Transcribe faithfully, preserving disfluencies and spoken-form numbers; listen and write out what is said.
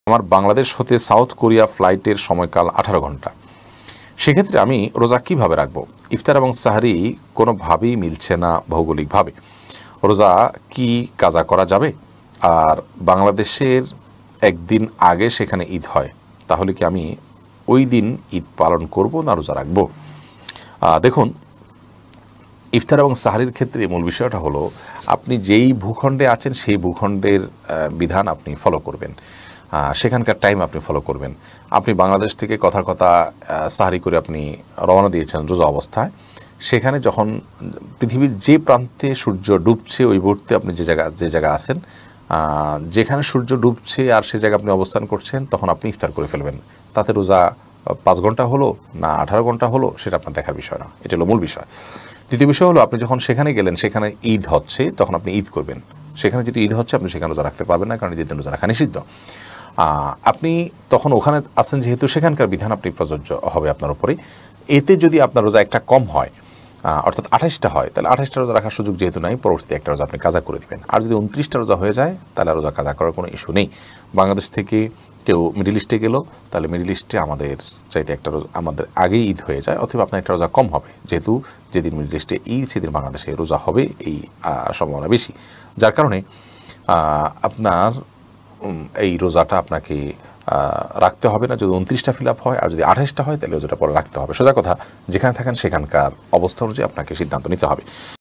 আমার বাংলাদেশ হতে south Korea ফ্লাইটের সময়কাল আঠারো ঘন্টা, সেক্ষেত্রে আমি রোজা কীভাবে রাখবো? ইফতার এবং সাহারি কোনোভাবেই মিলছে না ভৌগোলিকভাবে। রোজা কি কাজা করা যাবে? আর বাংলাদেশের একদিন আগে সেখানে ঈদ হয়, তাহলে কি আমি ওই দিন ঈদ পালন করব না রোজা রাখবো? দেখুন, ইফতার এবং সাহারির ক্ষেত্রে মূল বিষয়টা হলো আপনি যেই ভূখণ্ডে আছেন সেই ভূখণ্ডের বিধান আপনি ফলো করবেন, সেখানকার টাইম আপনি ফলো করবেন। আপনি বাংলাদেশ থেকে কথার কথা সাহারি করে আপনি রওনা দিয়েছেন রোজা অবস্থায়, সেখানে যখন পৃথিবীর যে প্রান্তে সূর্য ডুবছে ওই মুহূর্তে আপনি যে জায়গা যে জায়গা আছেন, যেখানে সূর্য ডুবছে আর সে জায়গায় আপনি অবস্থান করছেন, তখন আপনি ইফতার করে ফেলবেন। তাতে রোজা পাঁচ ঘন্টা হলো না আঠারো ঘন্টা হলো সেটা আপনার দেখার বিষয় না, এটা হলো মূল বিষয়। দ্বিতীয় বিষয় হলো আপনি যখন সেখানে গেলেন, সেখানে ঈদ হচ্ছে, তখন আপনি ঈদ করবেন। সেখানে যেটি ঈদ হচ্ছে আপনি সেখানে রোজা রাখতে পারবেন না, কারণ ঈদের দিন রোজা রাখা নিষিদ্ধ। আপনি তখন ওখানে আছেন যেহেতু, সেখানকার বিধান আপনি প্রযোজ্য হবে আপনার উপরে। এতে যদি আপনার রোজা একটা কম হয়, অর্থাৎ আঠাশটা হয়, তাহলে আঠাশটা রোজা রাখার সুযোগ যেহেতু নাই, পরবর্তীতে একটা রোজা আপনি কাজা করে দেবেন। আর যদি উনত্রিশটা রোজা হয়ে যায়, তাহলে রোজা কাজা করার কোনো ইস্যু নেই। বাংলাদেশ থেকে কেউ মিডিল ইস্টে গেল, তাহলে মিডিল ইস্টে আমাদের চাইতে একটা রোজা আমাদের আগেই ঈদ হয়ে যায়, অথবা আপনার একটা রোজা কম হবে, যেহেতু যেদিন মিডিল ইস্টে ঈদ সেদিন বাংলাদেশে রোজা হবে, এই সম্ভাবনা বেশি। যার কারণে আপনার এই রোজাটা আপনাকে রাখতে হবে না যদি উনত্রিশটা ফিল আপ হয়, আর যদি আঠাশটা হয় তাহলে রোজাটা পরে রাখতে হবে। সোজা কথা, যেখানে থাকেন সেখানকার অবস্থা অনুযায়ী আপনাকে সিদ্ধান্ত নিতে হবে।